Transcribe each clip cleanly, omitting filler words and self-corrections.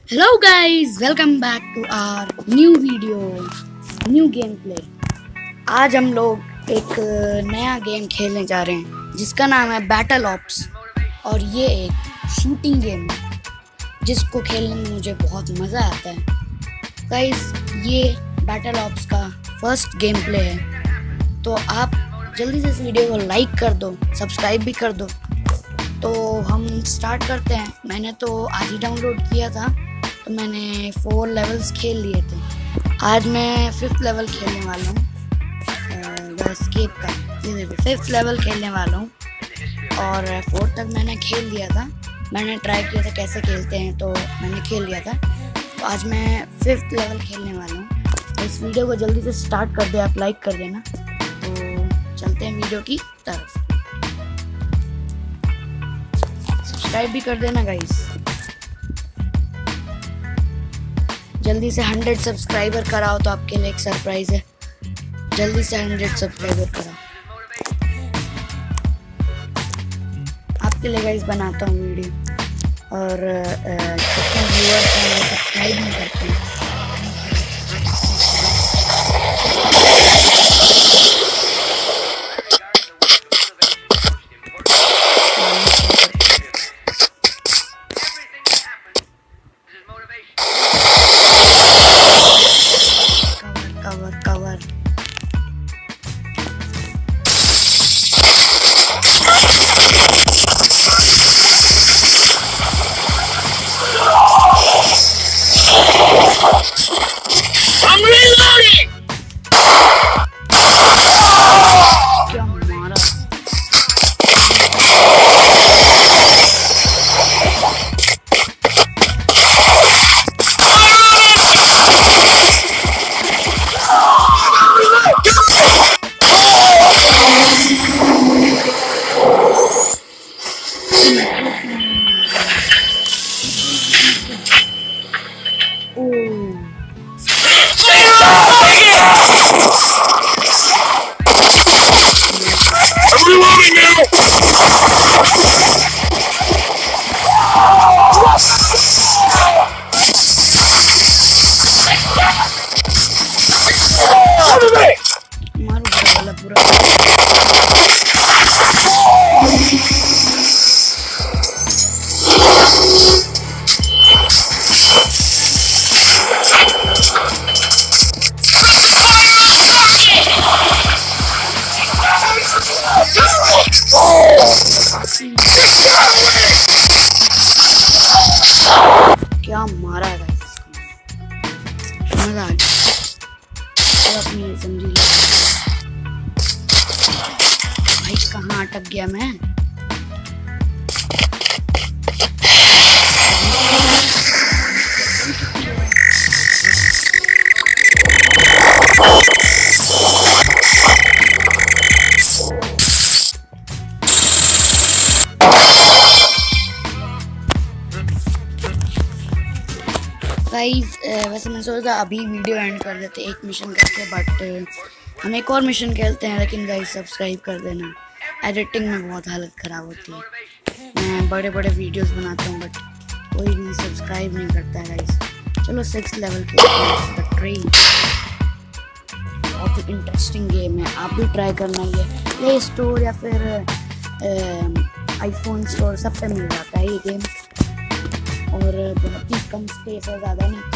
Hello guys, welcome back to our new video, new game play. आज हम लोग एक नया गेम खेलने जा रहे हैं जिसका नाम है बैटल ऑप्स। और ये एक शूटिंग गेम है जिसको खेलने में मुझे बहुत मज़ा आता है। गाइस, ये बैटल ऑप्स का फर्स्ट गेम प्ले है, तो आप जल्दी से इस वीडियो को लाइक कर दो, सब्सक्राइब भी कर दो। तो हम स्टार्ट करते हैं। मैंने तो आज ही डाउनलोड किया था, तो मैंने 4 लेवल्स खेल लिए थे। आज मैं 5th लेवल खेलने वाला हूँ, एस्केप का 5th लेवल खेलने वाला हूँ। और 4th तक मैंने खेल लिया था, मैंने ट्राई किया था कैसे खेलते हैं, तो मैंने खेल लिया था। तो आज मैं 5th लेवल खेलने वाला हूँ। तो इस वीडियो को जल्दी से स्टार्ट कर दे, आप लाइक कर देना। तो चलते हैं वीडियो की तरफ। सब्सक्राइब भी कर देना गाइस। जल्दी से 100 सब्सक्राइबर कराओ, तो आपके लिए एक सरप्राइज है। जल्दी से 100 सब्सक्राइबर कराओ, आपके लिए गाइस बनाता हूँ वीडियो। और कितने व्यूअर्स हैं सब्सक्राइब नहीं करते हैं। Cover I'm reloading. क्या मारा? क्या मारा है गाइस, मजा आ गया। तो अपनी समझी भाई, कहाँ अटक गया मैं। गाइस, वैसे मैंने सोचा अभी वीडियो एंड कर देते एक मिशन करके, बट हम एक और मिशन खेलते हैं। लेकिन गाइस सब्सक्राइब कर देना, एडिटिंग में बहुत हालत ख़राब होती है। मैं बड़े बड़े वीडियोस बनाता हूँ बट कोई भी सब्सक्राइब नहीं करता है गाइस। चलो 6th लेवल खेलते हैं, द ट्रेन। बहुत ही इंटरेस्टिंग गेम है, आप भी ट्राई करना। ये प्ले स्टोर या फिर आईफोन स्टोर सब पे मिल जाता है ये गेम। और बहुत ही कम स्पेस है, ज़्यादा नहीं।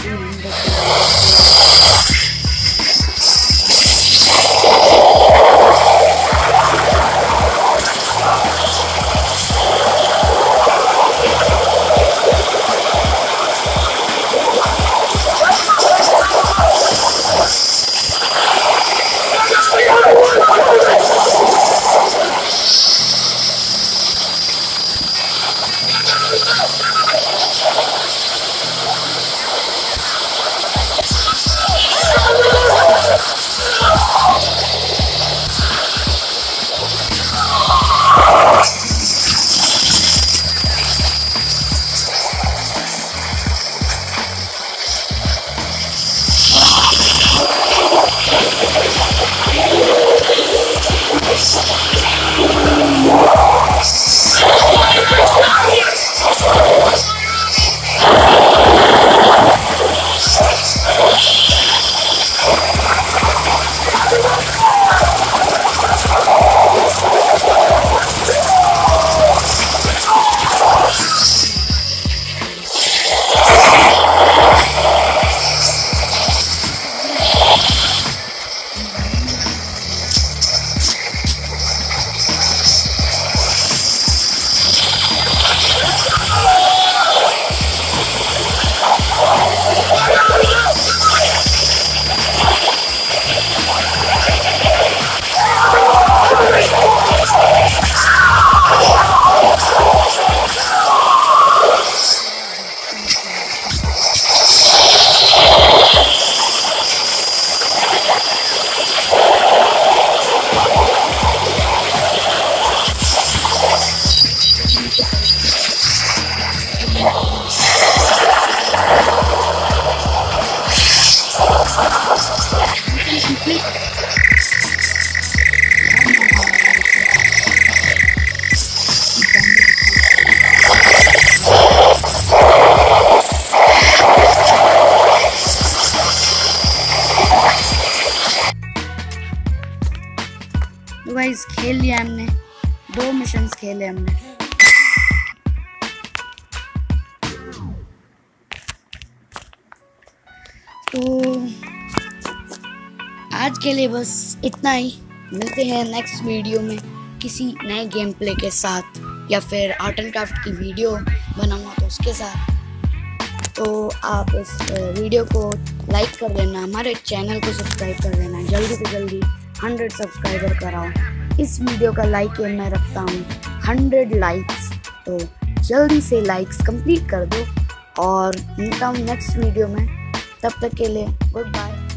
गेम्स खेले हमने। तो आज के लिए बस इतना ही। मिलते हैं नेक्स्ट वीडियो में किसी नए गेम प्ले के साथ, या फिर आर्ट एंड क्राफ्ट की वीडियो बनाऊंगा तो उसके साथ। तो आप इस वीडियो को लाइक कर देना, हमारे चैनल को सब्सक्राइब कर देना, जल्दी से जल्दी 100 सब्सक्राइबर कराओ। इस वीडियो का लाइक एम मैं रखता हूँ 100 लाइक्स, तो जल्दी से लाइक्स कंप्लीट कर दो। और मिलता हूँ नेक्स्ट वीडियो में, तब तक के लिए गुड बाय।